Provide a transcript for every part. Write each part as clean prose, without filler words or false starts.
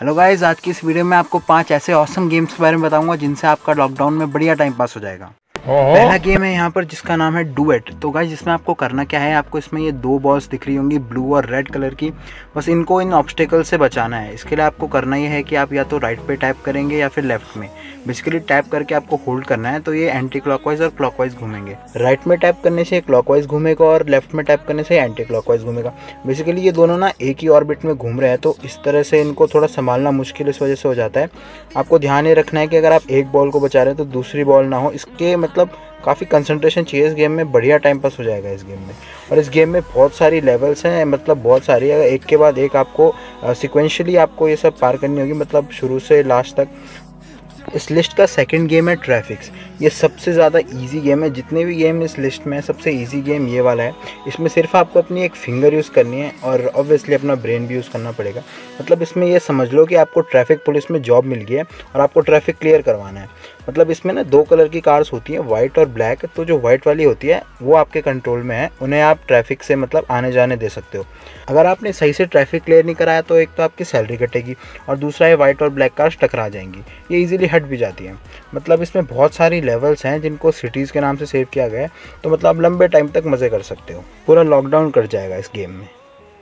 Hello guys, आज की इस वीडियो में आपको 5 ऐसे ऑसम गेम्स के बारे में बताऊंगा जिनसे आपका लॉकडाउन में बढ़िया टाइम पास हो जाएगा। पहला गेम है यहाँ पर जिसका नाम है डुएट। तो गाइस इसमें आपको करना क्या है, आपको इसमें ये 2 बॉल्स दिख रही होंगी ब्लू और रेड कलर की, बस इनको इन ऑब्स्टेकल से बचाना है। इसके लिए आपको करना ये है कि आप या तो राइट पे टैप करेंगे या फिर लेफ्ट में। बेसिकली टैप करके आपको होल्ड करना है, तो ये एंटी क्लॉकवाइज और क्लॉकवाइज घूमेंगे। राइट में टैप करने से क्लॉकवाइज घूमेगा और लेफ्ट में टैप करने से एंटी क्लॉकवाइज घूमेगा। बेसिकली ये दोनों ना एक ही ऑर्बिट में घूम रहे हैं, तो इस तरह से इनको थोड़ा संभालना मुश्किल इस वजह से हो जाता है। आपको ध्यान ये रखना है कि अगर आप एक बॉल को बचा रहे हैं तो दूसरी बॉल ना हो। इसके मतलब काफ़ी कंसंट्रेशन चाहिए इस गेम में, बढ़िया टाइम पास हो जाएगा इस गेम में। और इस गेम में बहुत सारी लेवल्स हैं, मतलब बहुत सारी, एक के बाद एक आपको सिक्वेंशली आपको ये सब पार करनी होगी, मतलब शुरू से लास्ट तक। इस लिस्ट का सेकंड गेम है ट्रैफिक्स। ये सबसे ज़्यादा इजी गेम है, जितने भी गेम इस लिस्ट में सबसे इजी गेम ये वाला है। इसमें सिर्फ आपको अपनी एक फिंगर यूज़ करनी है और ऑब्वियसली अपना ब्रेन भी यूज़ करना पड़ेगा। मतलब इसमें ये समझ लो कि आपको ट्रैफिक पुलिस में जॉब मिल गई है और आपको ट्रैफिक क्लियर करवाना है। मतलब इसमें ना 2 कलर की कार्स होती हैं, वाइट और ब्लैक। तो जो वाइट वाली होती है वो आपके कंट्रोल में है, उन्हें आप ट्रैफिक से मतलब आने जाने दे सकते हो। अगर आपने सही से ट्रैफिक क्लियर नहीं कराया तो एक तो आपकी सैलरी कटेगी और दूसरा है वाइट और ब्लैक कार्स टकरा जाएंगी, ये इजीली हट भी जाती हैं। मतलब इसमें बहुत सारी लेवल्स हैं जिनको सिटीज़ के नाम से सेव किया गया है, तो मतलब आप लंबे टाइम तक मज़े कर सकते हो। पूरा लॉकडाउन कट जाएगा इस गेम में।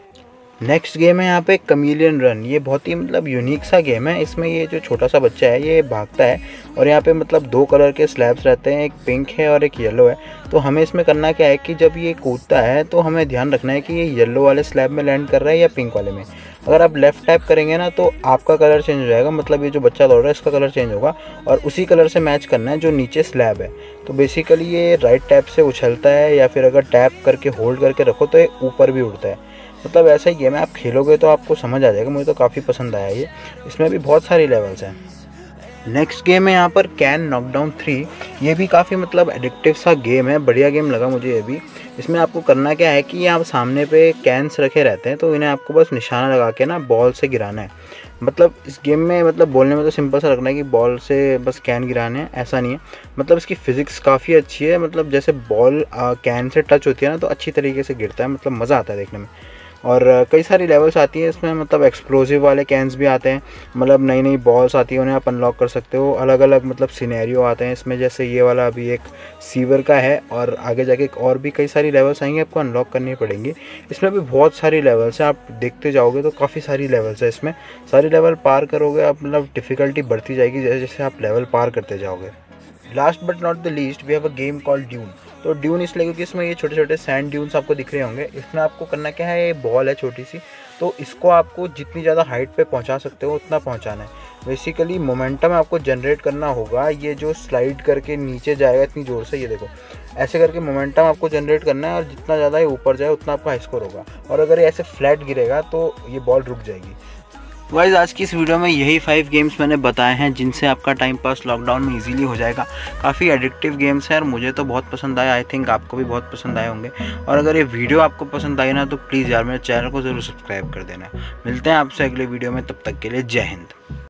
नेक्स्ट गेम है यहाँ पे कमीलियन रन। ये बहुत ही मतलब यूनिक सा गेम है। इसमें ये जो छोटा सा बच्चा है ये भागता है और यहाँ पे मतलब 2 कलर के स्लैब्स रहते हैं, एक पिंक है और एक येलो है। तो हमें इसमें करना क्या है कि जब ये कूदता है तो हमें ध्यान रखना है कि ये येलो वाले स्लैब में लैंड कर रहा है या पिंक वाले में। अगर आप लेफ़्ट टैप करेंगे ना तो आपका कलर चेंज हो जाएगा, मतलब ये जो बच्चा दौड़ रहा है इसका कलर चेंज होगा और उसी कलर से मैच करना है जो नीचे स्लैब है। तो बेसिकली ये राइट टैप से उछलता है या फिर अगर टैप करके होल्ड करके रखो तो ये ऊपर भी उड़ता है। मतलब ऐसा ही गेम है, आप खेलोगे तो आपको समझ आ जाएगा। मुझे तो काफ़ी पसंद आया ये। इसमें भी बहुत सारी लेवल्स हैं। नेक्स्ट गेम है यहाँ पर कैन नॉकडाउन 3। ये भी काफ़ी मतलब एडिक्टिव सा गेम है, बढ़िया गेम लगा मुझे ये भी। इसमें आपको करना क्या है कि यहाँ सामने पे कैन्स रखे रहते हैं, तो इन्हें आपको बस निशाना लगा के ना बॉल से गिराना है। मतलब इस गेम में मतलब बोलने में तो सिंपल सा रखना है कि बॉल से बस कैन गिराने हैं, ऐसा नहीं है। मतलब इसकी फ़िज़िक्स काफ़ी अच्छी है, मतलब जैसे बॉल कैन से टच होती है ना तो अच्छी तरीके से गिरता है, मतलब मज़ा आता है देखने में। और कई सारी लेवल्स आती हैं इसमें, मतलब एक्सप्लोसिव वाले कैन्स भी आते हैं, मतलब नई नई बॉल्स आती हैं, उन्हें आप अनलॉक कर सकते हो। अलग अलग मतलब सिनेरियो आते हैं इसमें, जैसे ये वाला अभी एक सीवर का है और आगे जाके और भी कई सारी लेवल्स आएंगे, आपको अनलॉक करनी पड़ेंगी। इसमें भी बहुत सारी लेवल्स हैं, आप देखते जाओगे तो काफ़ी सारी लेवल्स है इसमें। सारी लेवल पार करोगे आप, मतलब डिफ़िकल्टी बढ़ती जाएगी जैसे जैसे आप लेवल पार करते जाओगे। Last but not the least we have a game called dune. तो ड्यून इसलिए क्योंकि इसमें ये छोटे छोटे सैंड ड्यून्स आपको दिख रहे होंगे। इसमें आपको करना क्या है, ये बॉल है छोटी सी, तो इसको आपको जितनी ज़्यादा हाइट पे पहुंचा सकते हो उतना पहुंचाना है। बेसिकली मोमेंटम आपको जनरेट करना होगा। ये जो स्लाइड करके नीचे जाएगा इतनी ज़ोर से, ये देखो ऐसे करके मोमेंटम आपको जनरेट करना है और जितना ज़्यादा ये ऊपर जाए उतना आपका हाई स्कोर होगा। और अगर ये ऐसे फ्लैट गिरेगा तो ये बॉल रुक जाएगी। गाइस आज की इस वीडियो में यही 5 गेम्स मैंने बताए हैं जिनसे आपका टाइम पास लॉकडाउन में इजीली हो जाएगा। काफ़ी एडिक्टिव गेम्स हैं और मुझे तो बहुत पसंद आया, आई थिंक आपको भी बहुत पसंद आए होंगे। और अगर ये वीडियो आपको पसंद आई ना तो प्लीज़ यार मेरे चैनल को ज़रूर सब्सक्राइब कर देना। मिलते हैं आपसे अगले वीडियो में, तब तक के लिए जय हिंद।